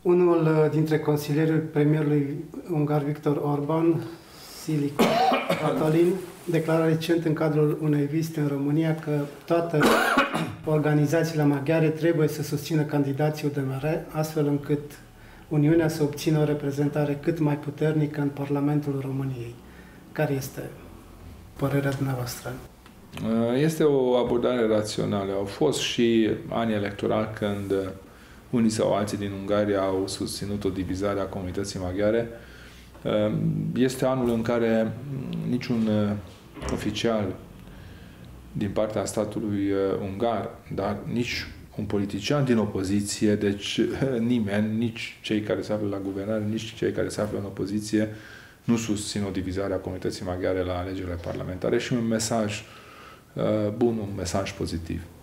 Unul dintre consilierii premierului ungar Viktor Orban, Sili Katalin, declara recent în cadrul unei vizite în România că toate organizațiile maghiare trebuie să susțină candidații UDMR, astfel încât Uniunea să obțină o reprezentare cât mai puternică în Parlamentul României. Care este părerea dumneavoastră? Este o abordare rațională. Au fost și ani electorali când unii sau alții din Ungaria au susținut o divizare a comunității maghiare. Este anul în care niciun oficial din partea statului ungar, dar nici un politician din opoziție, deci nimeni, nici cei care se află la guvernare, nici cei care se află în opoziție, nu susțin o divizare a comunității maghiare la alegerile parlamentare și un mesaj bun, un mesaj pozitiv.